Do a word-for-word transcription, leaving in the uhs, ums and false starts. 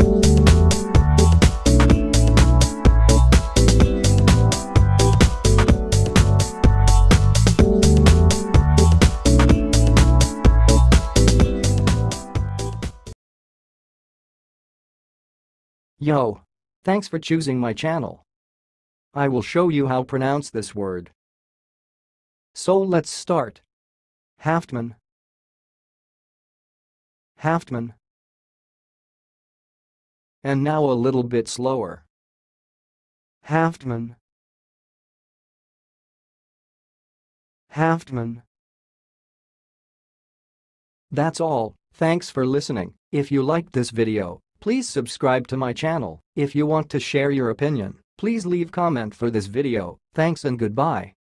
Yo! Thanks for choosing my channel. I will show you how to pronounce this word. So let's start. Haftmann. Haftmann. And now a little bit slower. Haftmann. Haftmann. That's all. Thanks for listening. If you liked this video, please subscribe to my channel. If you want to share your opinion, please leave comment for this video. Thanks and goodbye.